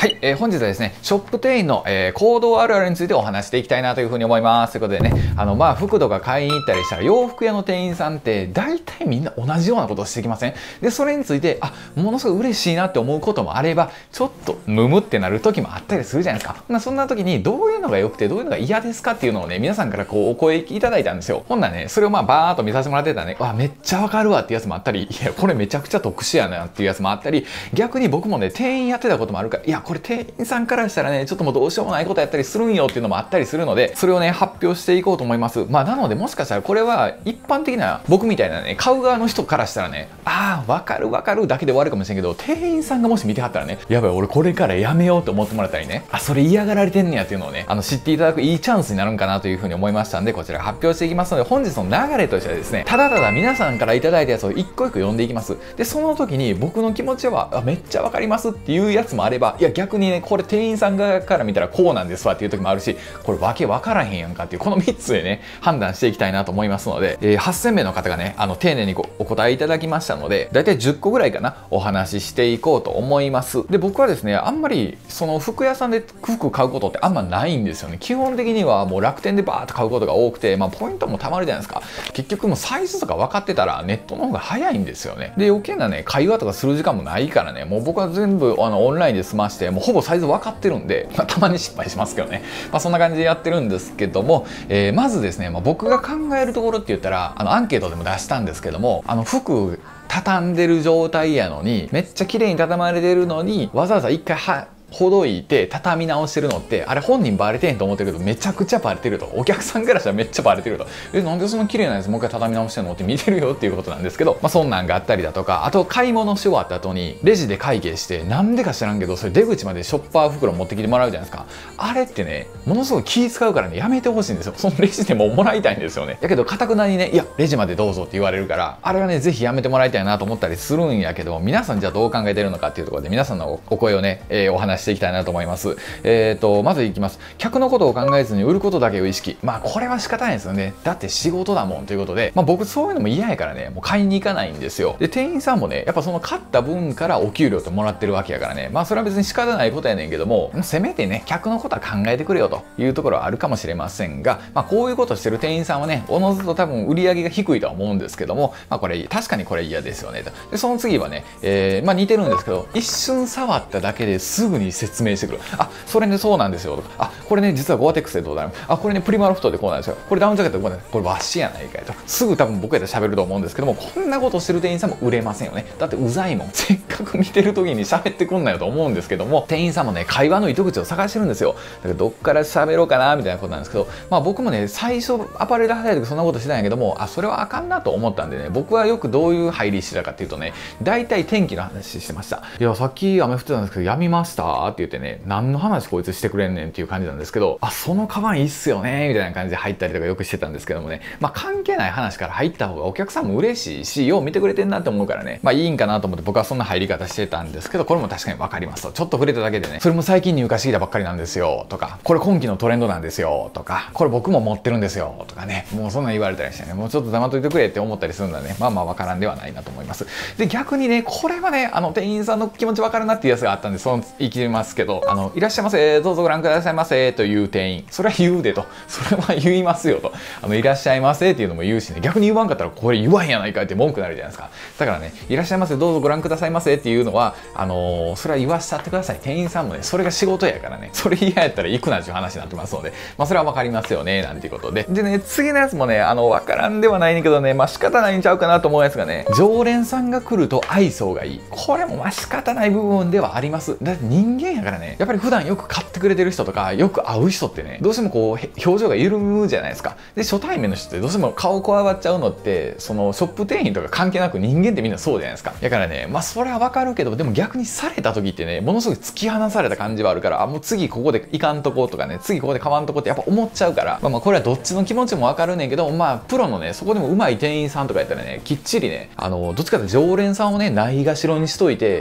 はい、本日はですね、ショップ店員の、行動あるあるについてお話していきたいなというふうに思います。ということでね、服とか買いに行ったりしたら、洋服屋の店員さんって、大体みんな同じようなことをしてきません？で、それについて、ものすごい嬉しいなって思うこともあれば、ちょっとムムってなる時もあったりするじゃないですか。そんな時に、どういうのが良くて、どういうのが嫌ですかっていうのをね、皆さんからこう、お声いただいたんですよ。ほんならね、それをバーっと見させてもらってたらね、めっちゃわかるわっていうやつもあったり、いや、これめちゃくちゃ特殊やなっていうやつもあったり、逆に僕もね、店員やってたこともあるから、いや、これ店員さんからしたらね、ちょっともうどうしようもないことやったりするんよっていうのもあったりするので、それをね、発表していこうと思います。なので、もしかしたらこれは一般的な僕みたいなね、買う側の人からしたらね、わかるわかるだけで終わるかもしれんけど、店員さんがもし見てはったらね、やばい、俺これからやめようと思ってもらったりね、それ嫌がられてんねやっていうのをね、知っていただくいいチャンスになるんかなというふうに思いましたんで、こちら発表していきますので、本日の流れとしてはですね、ただただ皆さんからいただいたやつを一個一個読んでいきます。で、その時に僕の気持ちは、めっちゃわかりますっていうやつもあれば、いや逆にね、これ店員さん側から見たらこうなんですわっていう時もあるし、これわけわからへんやんかっていう、この3つでね、判断していきたいなと思いますので、8000名の方がね、丁寧にお答えいただきましたので、だいたい10個ぐらいかな、お話ししていこうと思います。で、僕はですね、あんまり、その服屋さんで服買うことってあんまないんですよね。基本的にはもう楽天でバーっと買うことが多くて、ポイントも貯まるじゃないですか。結局もうサイズとか分かってたらネットの方が早いんですよね。で、余計なね、会話とかする時間もないからね、もう僕は全部オンラインで済まして、もうほぼサイズ分かってるんで、たまに失敗しますけどね。そんな感じでやってるんですけども、まずですね、僕が考えるところって言ったら、アンケートでも出したんですけども、服畳んでる状態やのに、めっちゃ綺麗に畳まれてるのに、わざわざ一回ほどいて畳み直してるのって、あれ本人バレてへんと思ってるけど、めちゃくちゃバレてると。お客さんからしたらめっちゃバレてると。なんでそんな綺麗なやつもう一回畳み直してんのって見てるよっていうことなんですけど、そんなんがあったりだとか、あと買い物し終わった後にレジで会計して、なんでか知らんけど、それ出口までショッパー袋持ってきてもらうじゃないですか。あれってね、ものすごい気使うからね、やめてほしいんですよ。そのレジでももらいたいんですよね。だけど、かたくなにね、いや、レジまでどうぞって言われるから、あれはね、ぜひやめてもらいたいなと思ったりするんやけど、皆さんじゃあどう考えてるのかっていうところで、皆さんのお声をね、お話していきたいなと思います。まずいきます。客のことを考えずに売ることだけを意識。これは仕方ないですよね。だって仕事だもんということで、僕そういうのも嫌やからね、もう買いに行かないんですよ。で、店員さんもね、やっぱその買った分からお給料ってもらってるわけやからね、それは別に仕方ないことやねんけども、せめてね、客のことは考えてくれよというところはあるかもしれませんが、こういうことしてる店員さんはね、おのずと多分売り上げが低いとは思うんですけども、これ、確かにこれ嫌ですよねと。で、その次はね、似てるんですけど、一瞬触っただけですぐに説明してくる。それね、そうなんですよとか、これね、実はゴアテックスでどうだろう、これね、プリマロフトでこうなんですよ、これダウンジャケットでこうなんです、これワシやないかいと、すぐ多分僕やったら喋ると思うんですけども、こんなことしてる店員さんも売れませんよね。だってうざいもん。せっかく見てる時に喋ってくんなよと思うんですけども、店員さんもね、会話の糸口を探してるんですよ。だからどっから喋ろうかなみたいなことなんですけど、僕もね、最初アパレル働いてそんなことしてたんやけども、それはあかんなと思ったんでね、僕はよくどういう入りしてたかっていうとね、大体天気の話してました。いや、さっき雨降ってたんですけど、やみましたって言ってね、何の話こいつしてくれんねんっていう感じなんですけど、そのカバンいいっすよねみたいな感じで入ったりとかよくしてたんですけどもね、関係ない話から入った方がお客さんも嬉しいし、よう見てくれてんなって思うからね、いいんかなと思って僕はそんな入り方してたんですけど、これも確かに分かりますと。ちょっと触れただけでね、それも最近入荷してきたばっかりなんですよとか、これ今期のトレンドなんですよとか、これ僕も持ってるんですよとかね、もうそんなん言われたりしてね、もうちょっと黙っといてくれって思ったりするんだね、分からんではないなと思います。で、逆にね、これはね、店員さんの気持ち分かるなっていうやつがあったんで、言い切りますけど、いらっしゃいませ、どうぞご覧くださいませという店員、それは言うでと、それは言いますよと、いらっしゃいませっていうのも言うしね、逆に言わんかったらこれ言わんやないかいって文句になるじゃないですか。だからね、いらっしゃいませ、どうぞご覧くださいませっていうのは、それは言わしちゃってください。店員さんもね、それが仕事やからね、それ嫌やったら行くなっていう話になってますので、それは分かりますよね、なんていうことで。でね、次のやつもね、分からんではないねんけどね、仕方ないんちゃうかなと思うやつがね、常連さんが来ると愛想がいい。これも仕方ない部分ではあります。だって人間やからね、やっぱり普段よく買ってくれてる人とか、よく会う人ってね、どうしてもこう、表情が緩むじゃないですか。で、初対面の人ってどうしても顔こわばっちゃうのって、そのショップ店員とか関係なく人間ってみんなそうじゃないですか。だからね、それはわかるけど、でも逆にされた時ってね、ものすごい突き放された感じはあるから、もう次ここで行かんとことかね、次ここで買わんとこってやっぱ思っちゃうから、これはどっちの気持ちもわかるねんけど、プロのね、そこでも上手い店員さんとかやったらね、きっちりね、どっちかというと常連さんをね、ないがしろにしといて、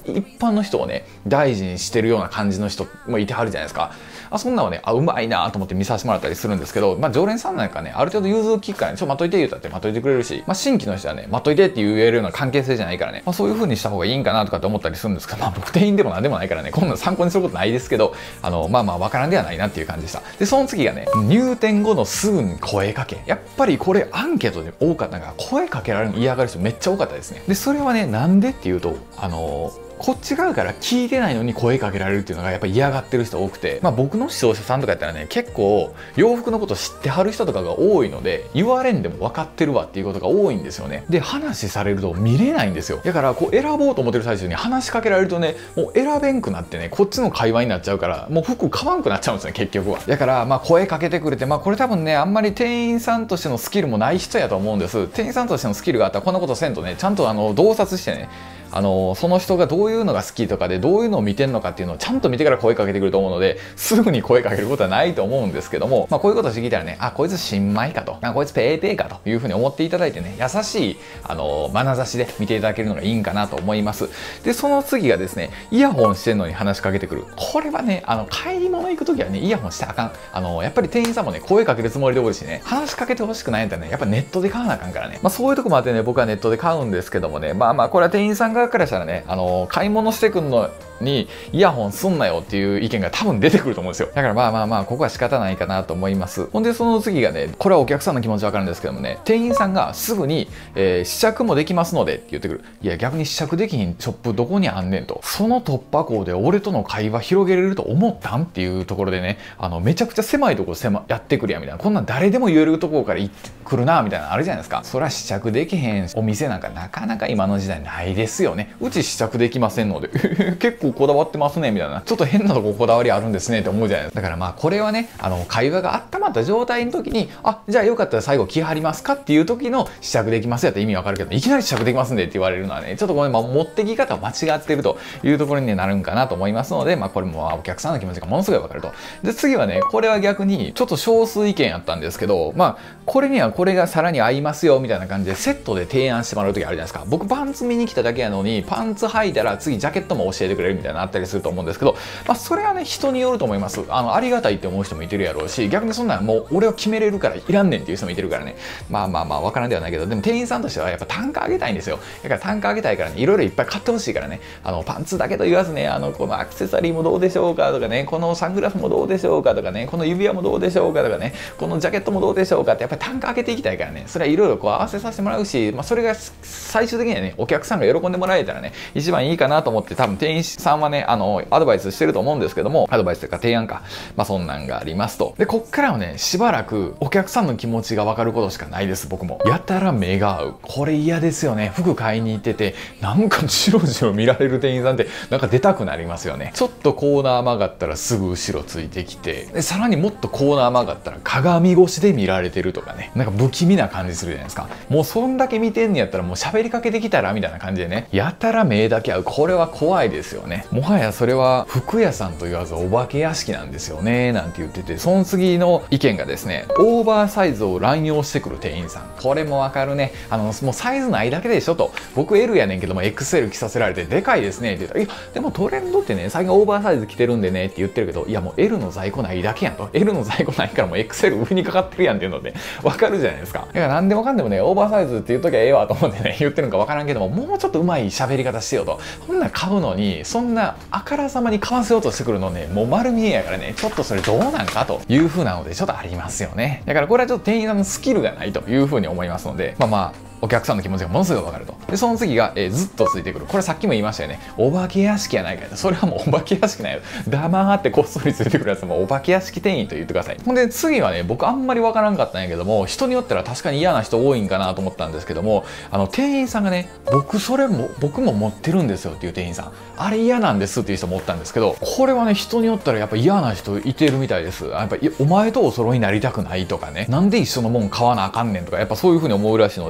一般の人をね、大事にしてるような感じの人もいてはるじゃないですか。そんなのね、うまいなと思って見させてもらったりするんですけど、常連さんなんかね、ある程度融通聞くからね、待っといて言うたって待っといてくれるし、新規の人はね、待っといてって言えるような関係性じゃないからね、そういう風にした方がいいんかなとかって思ったりするんですけど、僕店員でもなんでもないからね、こんなの参考にすることないですけど、わからんではないなっていう感じでした。で、その次がね、入店後のすぐに声かけ。やっぱりこれアンケートで多かったのが、声かけられるの嫌がる人めっちゃ多かったですね。で、それはね、なんでっていうと、こっち側から聞いてないのに声かけられるっていうのがやっぱ嫌がってる人多くて、僕の視聴者さんとかやったらね、結構洋服のこと知ってはる人とかが多いので、言われんでも分かってるわっていうことが多いんですよね。で、話されると見れないんですよ。だから選ぼうと思ってる最中に話しかけられるとね、もう選べんくなってね、こっちの会話になっちゃうから、もう服買わんくなっちゃうんですね、結局は。だから声かけてくれて、これ多分ね、あんまり店員さんとしてのスキルもない人やと思うんです。店員さんとしてのスキルがあったらこんなことせんとね、ちゃんと洞察してね、その人がどういうのが好きとかでどういうのを見てるのかっていうのをちゃんと見てから声かけてくると思うので、すぐに声かけることはないと思うんですけども、こういうことをしてきたらね、こいつ新米かと、こいつペーペーかというふうに思っていただいてね、優しい眼差しで見ていただけるのがいいんかなと思います。で、その次がですね、イヤホンしてんのに話しかけてくる。これはね、買い物行くときはね、イヤホンしてあかん。やっぱり店員さんもね、声かけるつもりでおるしね、話しかけてほしくないんだったらね、やっぱネットで買わなあかんからね。そういうとこもあってね、僕はネットで買うんですけどもね、これは店員さん側からしたらね、買い物してくんのにイヤホンすんなよっていう意見が多分出てくると思うんですよ。だからここは仕方ないかなと思います。ほんでその次がね、これはお客さんの気持ちわかるんですけどもね、店員さんがすぐに、試着もできますのでって言ってくる。いや逆に試着できひんショップどこにあんねんと。その突破口で俺との会話広げれると思ったんっていうところでね、めちゃくちゃ狭いところやってくるやみたいな。こんなん誰でも言えるところから行ってくるなみたいなのあるじゃないですか。そりゃ試着できへんお店なんかなかなか今の時代ないですよね。うち試着できませんので結構こだわってますねみたいな、ちょっと変なとここだわりあるんですねって思うじゃないですか。だからこれはね、会話が温まった状態の時に、じゃあよかったら最後気張りますかっていう時の試着できますやったら意味わかるけど、いきなり試着できますんでって言われるのはね、ちょっとこれ持ってき方を間違ってるというところになるんかなと思いますので、これもお客さんの気持ちがものすごいわかると。で次はね、これは逆にちょっと少数意見やったんですけど、これにはこれがさらに合いますよみたいな感じでセットで提案してもらう時あるじゃないですか。僕パンツ見に来ただけやのにパンツ履いたら次ジャケットも教えてくれるみたいなのあったりすると思うんですけど、それはね人によると思います。ありがたいって思う人もいてるやろうし、逆にそんなんもう俺は決めれるからいらんねんっていう人もいてるからね、わからんではないけど、でも店員さんとしてはやっぱ単価上げたいんですよ。だから単価上げたいからね、いろいろいっぱい買ってほしいからね、パンツだけと言わずね、このアクセサリーもどうでしょうかとかね、このサングラスもどうでしょうかとかね、この指輪もどうでしょうかとかね、このジャケットもどうでしょうかってやっぱり単価上げていきたいからね、それはいろいろ合わせさせてもらうし、それが最終的にはねお客さんが喜んでもらえたらね一番いいかなと思って、多分店員さんはねアドバイスしてると思うんですけども、アドバイスというか提案か、そんなんがありますと。でこっからはねしばらくお客さんの気持ちが分かることしかないです。僕もやたら目が合う、これ嫌ですよね。服買いに行っててなんかじろじろ見られる店員さんってなんか出たくなりますよね。ちょっとコーナー曲がったらすぐ後ろついてきて、でさらにもっとコーナー曲がったら鏡越しで見られてるとかね、なんか不気味な感じするじゃないですか。もうそんだけ見てんねやったらもう喋りかけてきたらみたいな感じでね、やたら目だけ合う、これは怖いですよね。もはやそれは服屋さんと言わずお化け屋敷なんですよねなんて言ってて、その次の意見がですね、オーバーサイズを乱用してくる店員さん。これもわかるね。もうサイズないだけでしょと。僕 L やねんけども XL 着させられてでかいですねって言ったら、いやでもトレンドってね最近オーバーサイズ着てるんでねって言ってるけど、いやもう L の在庫ないだけやんと。 L の在庫ないからもう XL 上にかかってるやんっていうのでわかるじゃないですか。だから何でもかんでもねオーバーサイズって言っときゃええわと思ってね言ってるのかわからんけども、もうちょっとうまい喋り方してよと。こんなん買うのにそんなあからさまに買わせようとしてくるのね、もう丸見えやからね、ちょっとそれどうなんかという風なのでちょっとありますよね。だからこれはちょっと店員さんのスキルがないという風に思いますので、お客さんの気持ちがものすごい分かると。でその次が、ずっとついてくる。これさっきも言いましたよね。お化け屋敷やないかと。それはもうお化け屋敷ないよ。黙ってこっそりついてくるやつもお化け屋敷店員と言ってください。ほんで次はね、僕あんまり分からんかったんやけども、人によっては確かに嫌な人多いんかなと思ったんですけども、店員さんがね、僕も持ってるんですよっていう店員さん、あれ嫌なんですっていう人もおったんですけど、これはね人によったらやっぱ嫌な人いてるみたいです。やっぱお前とお揃いになりたくないとかね、なんで一緒のもん買わなあかんねんとか、やっぱそういう風に思うらしいので、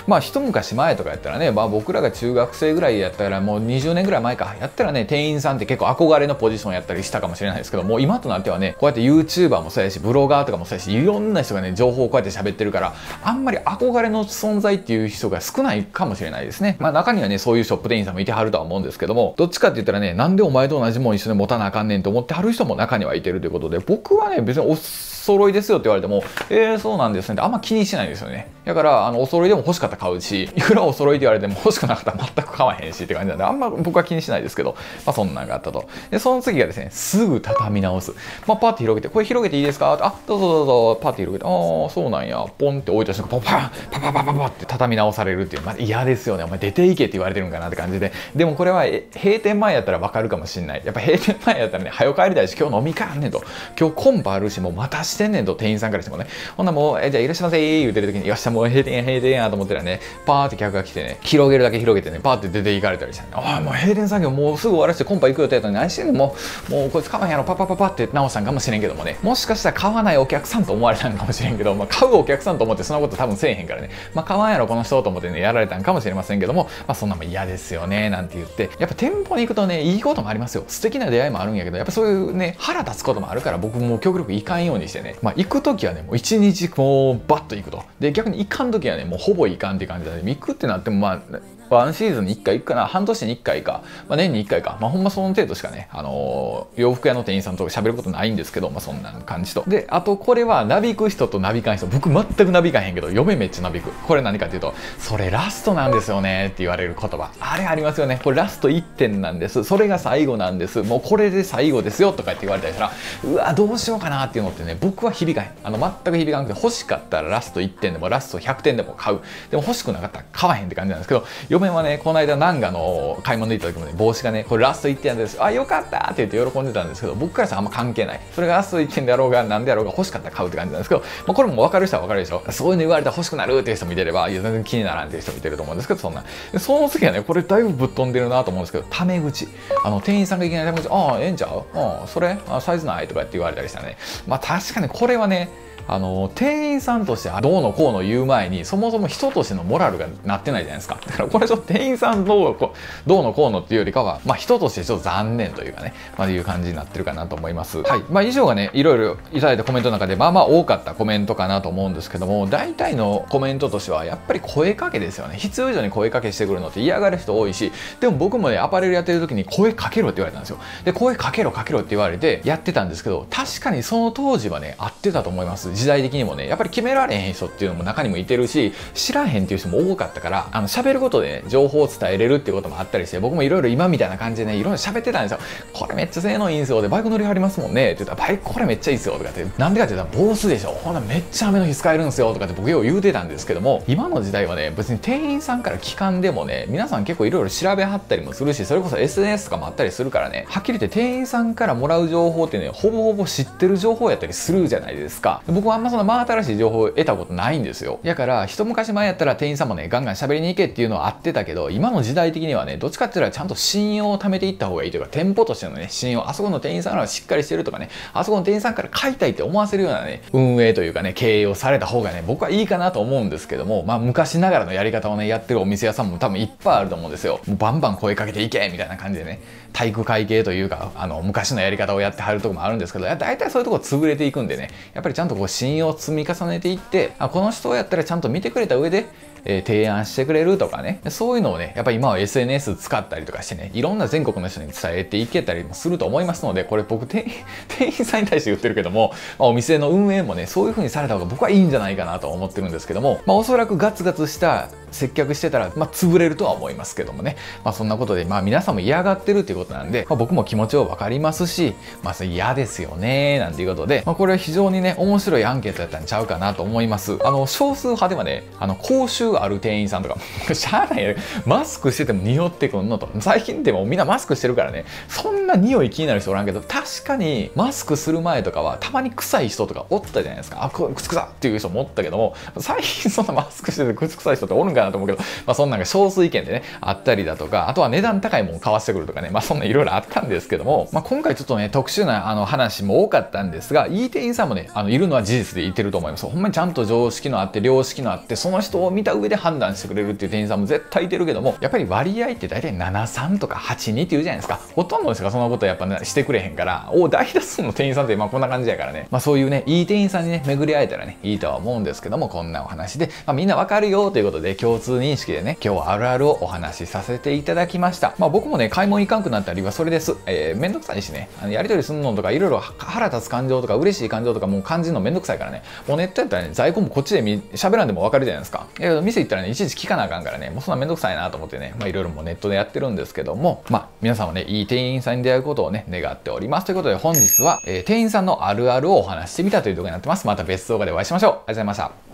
まあ一昔前とかやったらね、まあ僕らが中学生ぐらいやったらもう20年ぐらい前かやったらね、店員さんって結構憧れのポジションやったりしたかもしれないですけども、今となってはね、こうやって YouTuber もそうやし、ブロガーとかもそうやし、いろんな人がね、情報をこうやって喋ってるから、あんまり憧れの存在っていう人が少ないかもしれないですね。まあ中にはね、そういうショップ店員さんもいてはるとは思うんですけども、どっちかって言ったらね、なんでお前と同じもん一緒に持たなあかんねんと思ってはる人も中にはいてるということで、僕はね、別にお揃いですよって言われても、そうなんですねってあんま気にしないんですよね。だから、お揃いでも欲しかったら買うし、いくらお揃いって言われても欲しくなかったら全く買わへんしって感じなんで、あんま僕は気にしないですけど、まあそんなんがあったと。で、その次がですね、すぐ畳み直す。まあパーティー広げて、これ広げていいですかあ、どうぞどうぞ、パーティー広げて、ああ、そうなんや、ポンって置いた瞬間、パン、パパパパパって畳み直されるっていう、まあ嫌ですよね。お前出ていけって言われてるんかなって感じで。でもこれは閉店前やったらわかるかもしれない。やっぱ閉店前やったらね、早く帰りたいし、今日飲み会あんねんと。今日コンパあるし、もうまたしてんねんと、店員さんからしてもね。ほんなもう、じゃあいらっしゃいませー言うてる時に、よっしゃ、もう閉店やと思ったらね、パーって客が来てね、広げるだけ広げてね、パーって出て行かれたりしてね、ああ、もう閉店作業もうすぐ終わらせてコンパ行く予定やったのに何してんのもうこいつ買わんやろ、パパパパって直したんかもしれんけどもね、もしかしたら買わないお客さんと思われたんかもしれんけど、まあ買うお客さんと思ってそんなこと多分せえへんからね、まあ買わんやろこの人と思ってね、やられたんかもしれませんけども、まあそんなもん嫌ですよね、なんて言って、やっぱ店舗に行くとね、いいこともありますよ。素敵な出会いもあるんやけど、やっぱそういうね、腹立つこともあるから、僕も極力行かんようにしてね、まあ行くときはね、もう一日こう、バッと行くと。で、逆に行かんときはね、もうほぼ行かんっていう感じで、行くってなってもまあ、ワンシーズンに1回行くかな、半年に1回か、まあ、年に1回か、まあ、ほんまその程度しかね、洋服屋の店員さんと喋ることないんですけど、まあ、そんな感じと。で、あとこれは、なびく人となびかん人、僕全くなびかへんけど、嫁めっちゃなびく。これ何かっていうと、それラストなんですよねって言われる言葉。あれありますよね。これラスト1点なんです。それが最後なんです。もうこれで最後ですよとかって言われたりしたら、うわ、どうしようかなっていうのってね、僕は響かへん。全く響かなくて、欲しかったらラスト1点でも、ラスト100点でも買う。でも欲しくなかったら買わへんって感じなんですけど、嫁はね、この間ナンガの買い物で行った時もね、帽子がね、これラスト1点です。あ、よかったって言って喜んでたんですけど、僕からしたらあんま関係ない。それがラスト1点であろうが、なんであろうが欲しかったら買うって感じなんですけど、まあ、これも分かる人は分かるでしょ。そういうの言われたら欲しくなるっていう人もいてれば、いや、全然気にならんっていう人もいてると思うんですけど、そんな。その次はね、これだいぶぶっ飛んでるなと思うんですけど、タメ口。店員さんがいきなりタメ口、ああ、ええんちゃうそれサイズないとかって言われたりしたらね。まあ確かにこれはね、店員さんとしてどうのこうの言う前にそもそも人としてのモラルがなってないじゃないですか。だからこれちょっと店員さんどうのこうのっていうよりかは、まあ人としてちょっと残念というかね、まあいう感じになってるかなと思います。はい。まあ以上がね、いろいろいただいたコメントの中でまあまあ多かったコメントかなと思うんですけども、大体のコメントとしてはやっぱり声かけですよね。必要以上に声かけしてくるのって嫌がる人多いし、でも僕もね、アパレルやってる時に声かけろって言われたんですよ。で、声かけろって言われてやってたんですけど、確かにその当時はね、合ってたと思います。時代的にもね、やっぱり決められへん人っていうのも中にもいてるし、知らへんっていう人も多かったから、喋ることでね、情報を伝えれるっていうこともあったりして、僕もいろいろ今みたいな感じでね、いろいろ喋ってたんですよ。これめっちゃ性能いいんですよ。で、バイク乗りはりますもんね。って言ったら、バイクこれめっちゃいいですよ。とかって、なんでかって言ったら、ボースでしょ。ほんなめっちゃ雨の日使えるんですよ。とかって僕よう言うてたんですけども、今の時代はね、別に店員さんから聞かんでもね、皆さん結構いろいろ調べはったりもするし、それこそ SNS とかもあったりするからね、はっきり言って店員さんからもらう情報ってね、ほぼほぼ知ってる情報やったりするじゃないですか。僕はあんまそんな真新しい情報を得たことないんですよ。だから一昔前やったら店員さんもね、ガンガン喋りに行けっていうのはあってたけど、今の時代的にはね、どっちかって言ったらちゃんと信用を貯めていった方がいいというか、店舗としてのね、信用、あそこの店員さんはしっかりしてるとかね、あそこの店員さんから買いたいって思わせるようなね、運営というかね、経営をされた方がね、僕はいいかなと思うんですけども、まあ昔ながらのやり方をね、やってるお店屋さんも多分いっぱいあると思うんですよ。もうバンバン声かけていけみたいな感じでね、体育会系というか、昔のやり方をやってはるとこもあるんですけど、大体そういうとこ潰れていくんでね、やっぱりちゃんとこう信用を積み重ねていって、この人をやったらちゃんと見てくれた上で、提案してくれるとかね、そういうのをね、やっぱり今は SNS 使ったりとかしてね、いろんな全国の人に伝えていけたりもすると思いますので、これ僕店員さんに対して言ってるけども、お店の運営もね、そういう風にされた方が僕はいいんじゃないかなと思ってるんですけども、おそらくガツガツした接客してたら、潰れるとは思いますけどもね、そんなことで、皆さんも嫌がってるっていうことなんで、僕も気持ちを分かりますし、それ嫌ですよねなんていうことで、これは非常にね、面白いアンケートやったんちゃうかなと思います。少数派ではね、講習ある店員さんとか、しゃあないよ、マスクしてても匂ってくんのと。最近でもみんなマスクしてるからね、そんな匂い気になる人おらんけど、確かにマスクする前とかは、たまに臭い人とかおったじゃないですか。これ、くつくさっていう人もおったけども、最近そんなマスクしててくつくさい人っておるんかなと思うけど、そんなんが少数意見でね、あったりだとか、あとは値段高いもん買わしてくるとかね、そんないろいろあったんですけども、今回ちょっとね、特殊な話も多かったんですが、いい店員さんもね、いるのは事実でいてると思います。ほんまにちゃんと常識のあって、良識のあって、その人を見た上上で判断してくれるっていう店員さんも絶対いてるけども、やっぱり割合って大体73とか82って言うじゃないですか。ほとんどの人がそんなことやっぱ、ね、してくれへんから、大多数の店員さんってまあこんな感じやからね。まあそういうね、いい店員さんにね、巡り会えたらね、いいとは思うんですけども、こんなお話で、まあみんなわかるよということで、共通認識でね、今日はあるあるをお話しさせていただきました。まあ僕もね、買い物行かんくなった理由はそれです。めんどくさいしね、やり取りするのとか、いろいろ腹立つ感情とか、嬉しい感情とか、もう感じるのめんどくさいからね、もうネットやったらね、在庫もこっちで喋らんでもわかるじゃないですか。店行ったらね、いちいち聞かなあかんからね、もうそんなめんどくさいなと思ってね、まあいろいろもうネットでやってるんですけども、まあ皆さんはね、いい店員さんに出会うことをね、願っております。ということで本日は、店員さんのあるあるをお話してみたという動画になってます。また別動画でお会いしましょう。ありがとうございました。